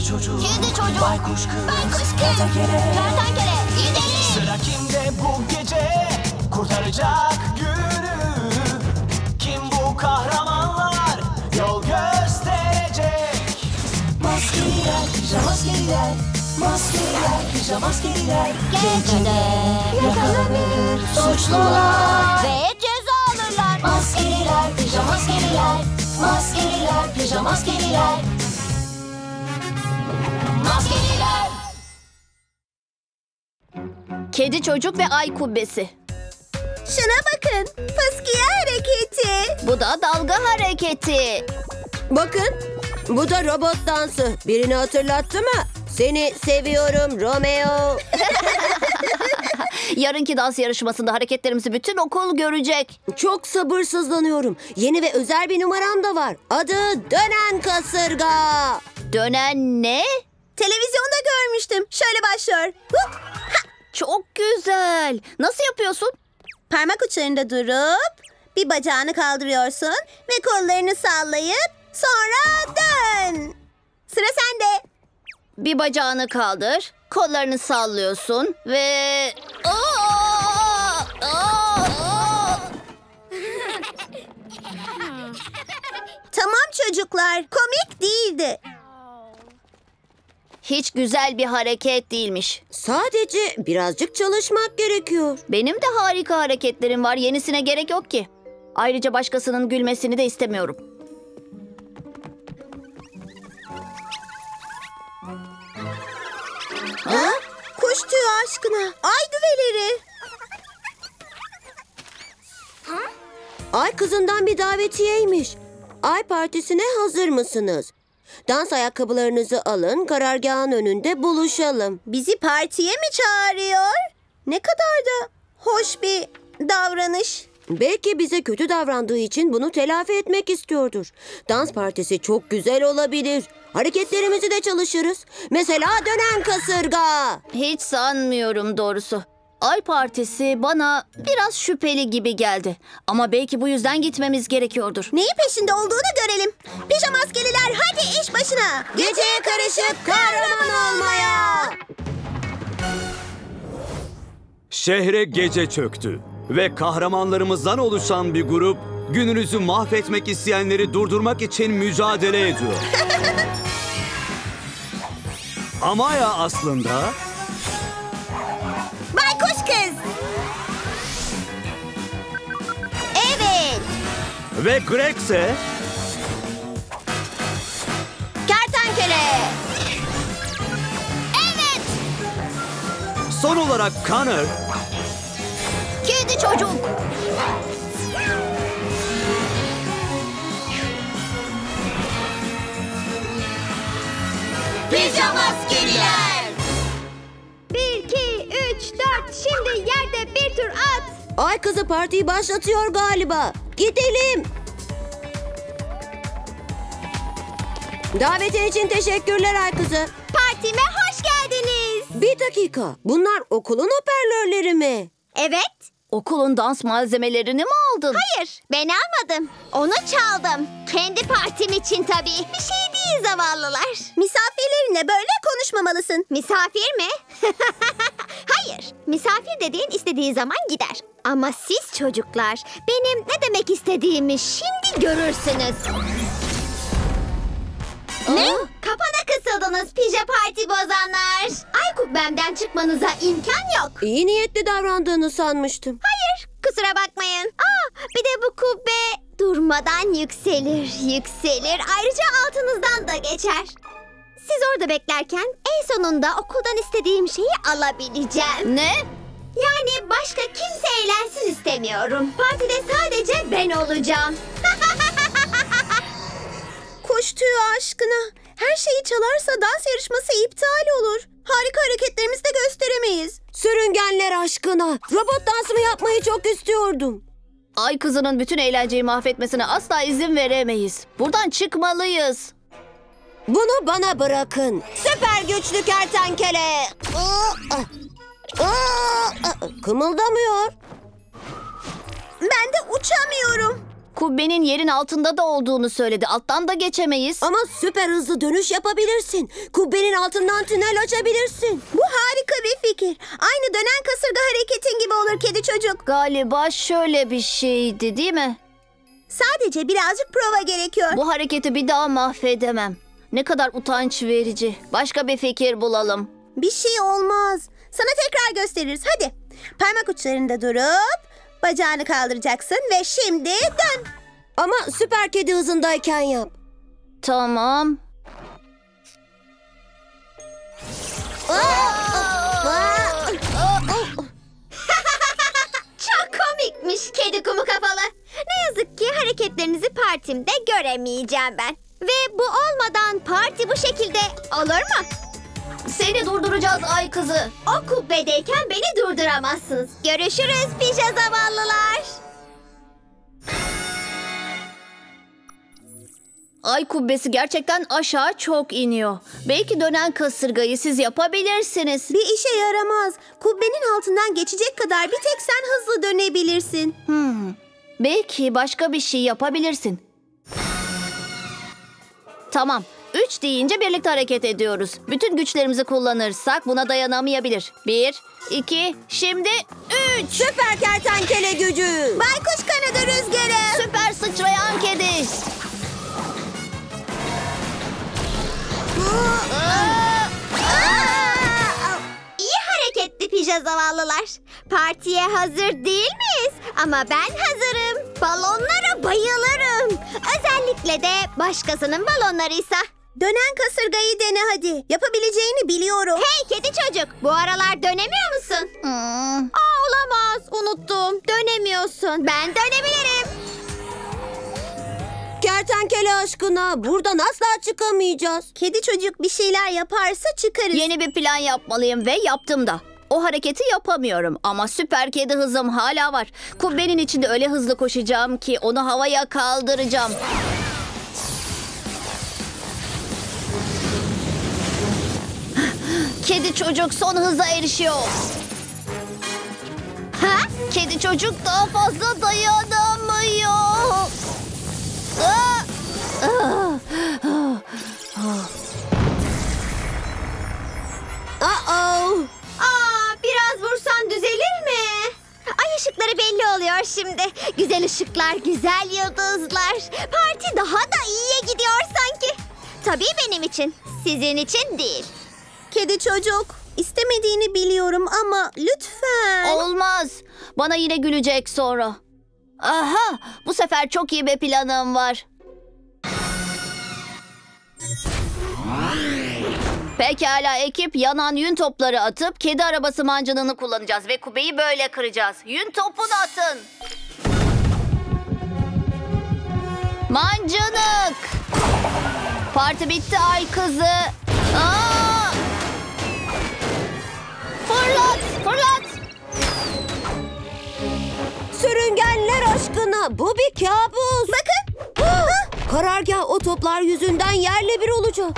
Kedi çocuk, baykuş kız, kertenkele, gidelim. Sıra kimde bu gece kurtaracak günü? Kim bu kahramanlar yol gösterecek? Maskeliler, pijamaskeliler, maskeliler, pijamaskeliler. Gecede yakalanır suçlular ve ceza alırlar. Maskeliler, pijamaskeliler, maskeliler, pijamaskeliler. Maskeliler. Kedi çocuk ve ay kubbesi. Şuna bakın. Fıskiye hareketi. Bu da dalga hareketi. Bakın. Bu da robot dansı. Birini hatırlattı mı? Seni seviyorum Romeo. Yarınki dans yarışmasında hareketlerimizi bütün okul görecek. Çok sabırsızlanıyorum. Yeni ve özel bir numaram da var. Adı Dönen Kasırga. Dönen ne? Televizyonda görmüştüm. Şöyle başlıyor. Çok güzel. Nasıl yapıyorsun? Parmak uçlarında durup bir bacağını kaldırıyorsun ve kollarını sallayıp sonra dön. Sıra sende. Bir bacağını kaldır, kollarını sallıyorsun ve... Aa! Tamam çocuklar, komik değildi. Hiç güzel bir hareket değilmiş. Sadece birazcık çalışmak gerekiyor. Benim de harika hareketlerim var. Yenisine gerek yok ki. Ayrıca başkasının gülmesini de istemiyorum. Ha? Kuş tüyü aşkına. Ay güveleri. Ay kızından bir davetiyeymiş. Ay partisine hazır mısınız? Dans ayakkabılarınızı alın, karargahın önünde buluşalım. Bizi partiye mi çağırıyor? Ne kadar da hoş bir davranış. Belki bize kötü davrandığı için bunu telafi etmek istiyordur. Dans partisi çok güzel olabilir. Hareketlerimizi de çalışırız. Mesela dönen kasırga. Hiç sanmıyorum doğrusu. Ay partisi bana biraz şüpheli gibi geldi. Ama belki bu yüzden gitmemiz gerekiyordur. Neyin peşinde olduğunu görelim. Pijamaskeliler hadi iş başına. Geceye karışıp kahraman olmaya. Şehre gece çöktü ve kahramanlarımızdan oluşan bir grup gününüzü mahvetmek isteyenleri durdurmak için mücadele ediyor. Amaya aslında Baykuş kız. Evet. ve Greg ise Kertenkele. Evet! son olarak Connor Kedi çocuk! Pijamaskeliler. 1, 2, 3, 4. Şimdi yerde bir tur at. Ay kızı partiyi başlatıyor galiba. Gidelim. Davetin için teşekkürler Ay kızı. Partime hoş geldiniz. Bir dakika. Bunlar okulun hoparlörleri mi? Evet. Okulun dans malzemelerini mi aldın? Hayır, ben almadım. Onu çaldım. Kendi partim için tabii. Bir şey değil zavallılar. Misafirlerinle böyle konuşmamalısın. Misafir mi? Hayır, misafir dediğin istediği zaman gider. Ama siz çocuklar benim ne demek istediğimi şimdi görürsünüz. Ne? Kapana kısıldınız pija parti bozanlar. Ay kubbemden çıkmanıza imkan yok. İyi niyetli davrandığını sanmıştım. Hayır, kusura bakmayın. Bir de bu kubbe durmadan yükselir. Ayrıca altınızdan da geçer. Siz orada beklerken en sonunda okuldan istediğim şeyi alabileceğim. Ne? Yani başka kimse eğlensin istemiyorum. Partide sadece ben olacağım. Kuş tüyü aşkına. Her şeyi çalarsa dans yarışması iptal olur. Harika hareketlerimizi de gösteremeyiz. Sürüngenler aşkına. Robot dansımı yapmayı çok istiyordum. Ay kızının bütün eğlenceyi mahvetmesine asla izin veremeyiz. Buradan çıkmalıyız. Bunu bana bırakın. Süper güçlü kertenkele. Kımıldamıyor. Ben de uçamıyorum. kubbenin yerin altında da olduğunu söyledi. Alttan da geçemeyiz. Ama süper hızlı dönüş yapabilirsin. Kubbenin altından tünel açabilirsin. Bu harika bir fikir. Aynı dönen kasırga hareketin gibi olur kedi çocuk. Galiba şöyle bir şeydi, değil mi? Sadece birazcık prova gerekiyor. Bu hareketi bir daha mahvedemem. Ne kadar utanç verici. Başka bir fikir bulalım. Bir şey olmaz. Sana tekrar gösteririz. Hadi. Parmak uçlarında durup bacağını kaldıracaksın ve şimdi dön. Ama süper kedi hızındayken yap. Tamam. Çok komikmiş kedi kumu kafalı. Ne yazık ki hareketlerinizi partimde göremeyeceğim ben. Ve bu olmadan parti bu şekilde olur mu? Seni durduracağız ay kızı. O kubbedeyken beni durduramazsınız. Görüşürüz pija zavallılar. Ay kubbesi gerçekten aşağı çok iniyor. Belki dönen kasırgayı siz yapabilirsiniz. Bir işe yaramaz. Kubbenin altından geçecek kadar bir tek sen hızlı dönebilirsin. Belki başka bir şey yapabilirsin. Tamam. 3 deyince birlikte hareket ediyoruz. Bütün güçlerimizi kullanırsak buna dayanamayabilir. 1, 2, şimdi 3. Süper kertenkele gücü. Baykuş kanadı rüzgarı. Süper sıçrayan kedi. İyi hareketli pija zavallılar. Partiye hazır değil miyiz? Ama ben hazırım. Balonlara bayılırım. Özellikle de başkasının balonlarıysa. Dönen kasırgayı dene hadi. Yapabileceğini biliyorum. Hey kedi çocuk, bu aralar dönemiyor musun? Olamaz, unuttum. Dönemiyorsun. Ben dönebilirim. Kertenkele aşkına buradan asla çıkamayacağız. Kedi çocuk bir şeyler yaparsa çıkarız. Yeni bir plan yapmalıyım ve yaptım da. O hareketi yapamıyorum ama süper kedi hızım hala var. Kubbenin içinde öyle hızlı koşacağım ki onu havaya kaldıracağım. Kedi çocuk son hıza erişiyor. Ha? Kedi çocuk daha fazla dayanamıyor. Aa! Biraz vursan düzelir mi? Ay ışıkları belli oluyor şimdi. Güzel ışıklar, güzel yıldızlar. Parti daha da iyiye gidiyor sanki. Tabii benim için, sizin için değil. Kedi çocuk, istemediğini biliyorum ama lütfen. Olmaz. Bana yine gülecek sonra. Aha, bu sefer çok iyi bir planım var. Pekala ekip, yanan yün topları atıp kedi arabası mancınığını kullanacağız ve kubbeyi böyle kıracağız. Yün topunu atın. Mancınık. Parti bitti ay kızı. Aa! Fırlat, fırlat. Sürüngenler aşkına bu bir kabus. Bakın. Karargah o toplar yüzünden yerle bir olacak.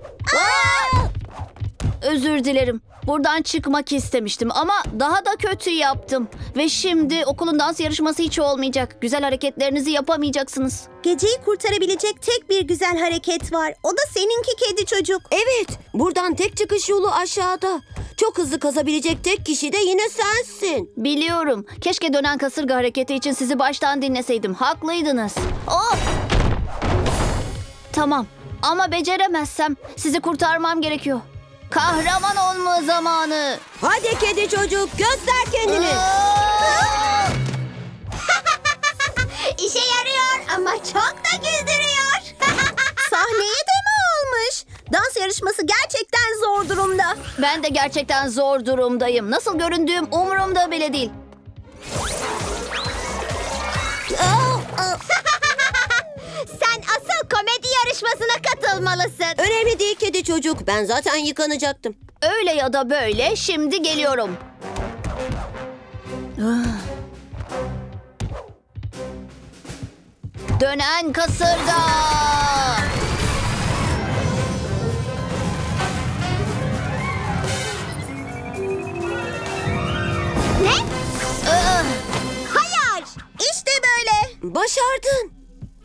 Özür dilerim. Buradan çıkmak istemiştim ama daha da kötü yaptım. Ve şimdi okulun dans yarışması hiç olmayacak. Güzel hareketlerinizi yapamayacaksınız. Geceyi kurtarabilecek tek bir güzel hareket var. O da seninki kedi çocuk. Evet, buradan tek çıkış yolu aşağıda. Çok hızlı kazabilecek tek kişi de yine sensin. Biliyorum. Keşke dönen kasırga hareketi için sizi baştan dinleseydim. Haklıydınız. Oh! Tamam. Ama beceremezsem sizi kurtarmam gerekiyor. Kahraman olma zamanı. Hadi kedi çocuk, göster kendini. İşe yarıyor ama çok da güldürüyor. Sahneye de mi almış? Dans yarışması gerçekten zor durumda. Ben de gerçekten zor durumdayım. Nasıl göründüğüm umurumda bile değil. Sen asıl komedi yarışmasına katılmalısın. Önemli değil kedi çocuk, ben zaten yıkanacaktım. Öyle ya da böyle şimdi geliyorum. Dönen kasırga. Ne? Hayır. İşte böyle. Başardın.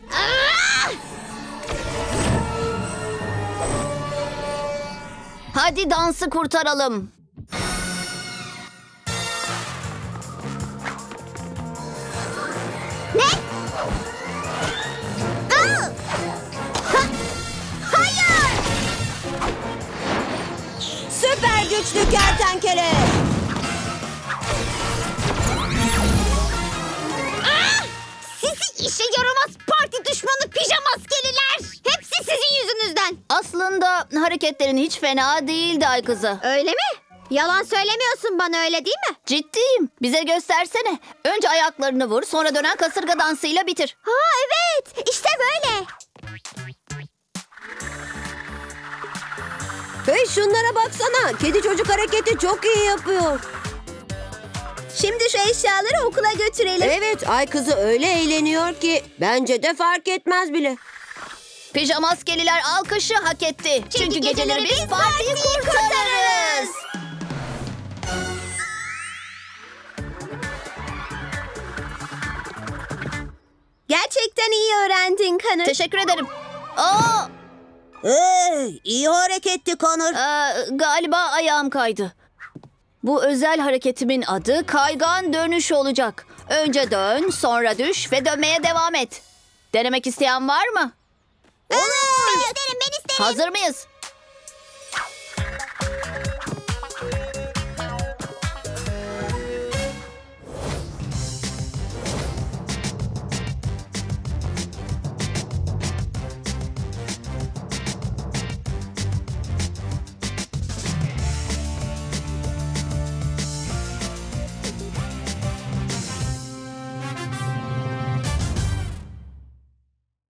Hadi dansı kurtaralım. Ne? Aa! Hayır! Süper güçlü kertenkele. Sizi işe yaramaz parti düşmanı pijamaskeliler. Hepsi sizin yüzünüzden. Aslında hareketlerin hiç fena değildi ay kızı. Öyle mi? Yalan söylemiyorsun bana, öyle değil mi? Ciddiyim. Bize göstersene. Önce ayaklarını vur, sonra dönen kasırga dansıyla bitir. Ha evet, işte böyle. Hey şunlara baksana. Kedi çocuk hareketi çok iyi yapıyor. Şimdi şu eşyaları okula götürelim. Evet, ay kızı öyle eğleniyor ki bence de fark etmez bile. Pijamaskeliler alkışı hak etti. Çünkü geceleri biz partiyi kurtarırız. Gerçekten iyi öğrendin Connor. Teşekkür ederim. Aa, Hey, iyi hareketti Connor. galiba ayağım kaydı. Bu özel hareketimin adı kaygan dönüş olacak. Önce dön, sonra düş ve dönmeye devam et. Denemek isteyen var mı? Ben isterim. Hazır mıyız?